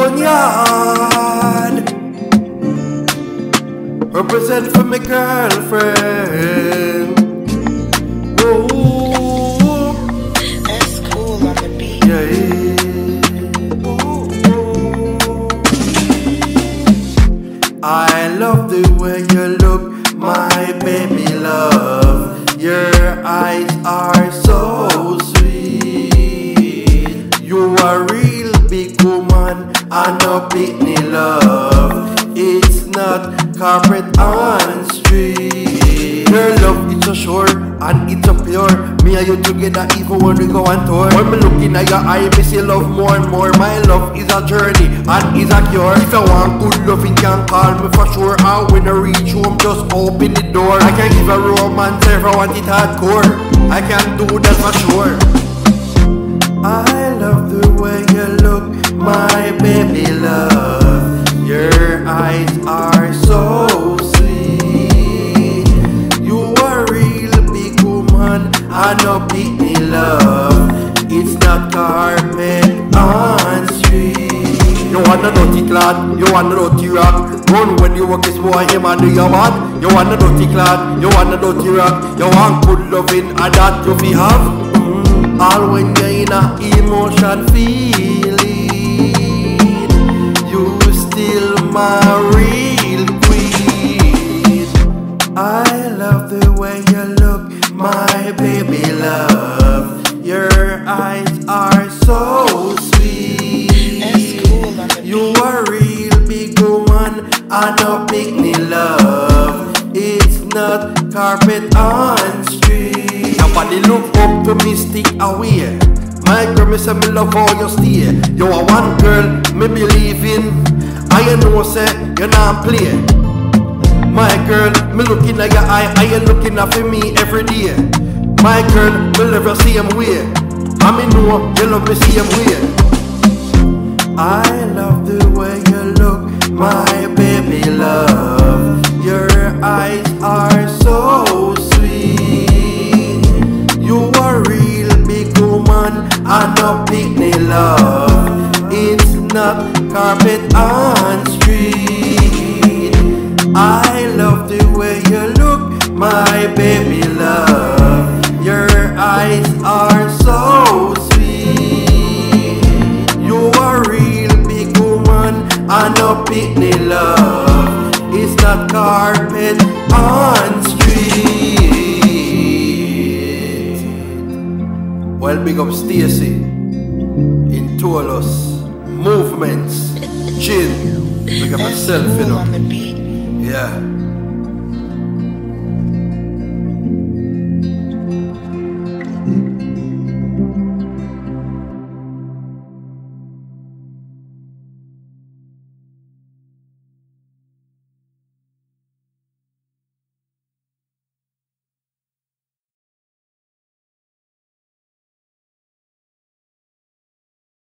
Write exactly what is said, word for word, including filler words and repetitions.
Boneyard. Represent for my girlfriend. Whoa. That's cool on the beat. Yeah, yeah. I love the way you look, my baby love. Your eyes are so sweet. You are real big woman and a pitney love. It's not carpet on street. Your love it's so sure and it's so pure. Me and you together even when we go on tour. When me looking at your eye, me see love more and more. My love is a journey and is a cure. If you want good loving, can call me for sure. And when I reach home, just open the door. I can give a romance if I want it hardcore. I can do that for sure. I love the way you look, my baby love. Your eyes are so sweet. You are real big woman and no pitney love. It's not carpet on street. You want a dirty clad, you want a dirty rock. Run when you walk this boy, him and do your what? You want a dirty clad, you want a dirty rock. You want good loving and that you fi have. mm. All when you're in a emotion feeling. You still my real queen. I love the way you look, my baby love. Your eyes are so sweet. That's cool on the beat. You are real big woman and no pitney love. It's not carpet on street. Nobody look up to me, stick away. My girl, me say me love how you stay. You are one girl, me believe in. I know say you not play. My girl, me looking at your eye, I ain't looking at for me every day. My girl, me never see him way. I me know you love me same way. I love the way you look, my baby love. Your eyes are so sweet. You are real big woman and no pitney love. It's not carpet on street. I love the way you look, my baby love. Your eyes are so sweet. You are real big woman and no pitney love. It's not carpet on street. Well, big up Stacy in Toulouse. Movements, chill, big up myself, you Cool know. on the beat. Yeah.